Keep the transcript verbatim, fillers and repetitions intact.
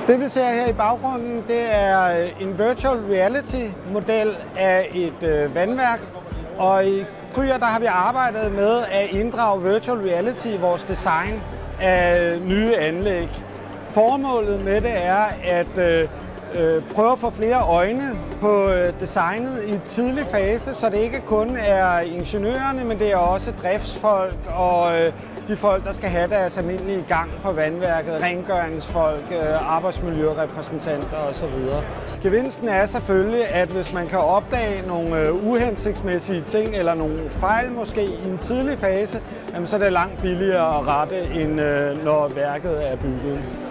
Det vi ser her i baggrunden, det er en virtual reality model af et øh, vandværk. Og i Kryer der har vi arbejdet med at inddrage virtual reality i vores design af nye anlæg. Formålet med det er at øh, øh, prøve at få flere øjne på øh, designet i en tidlig fase, så det ikke kun er ingeniørerne, men det er også driftsfolk og øh, de folk, der skal have deres almindelige gang på vandværket, rengøringsfolk, øh, arbejdsmiljørepræsentanter osv. Gevinsten er selvfølgelig, at hvis man kan opdage nogle øh, uhensigtsmæssige ting eller nogle fejl måske i en tidlig fase, jamen, så er det langt billigere at rette, end øh, når værket er bygget.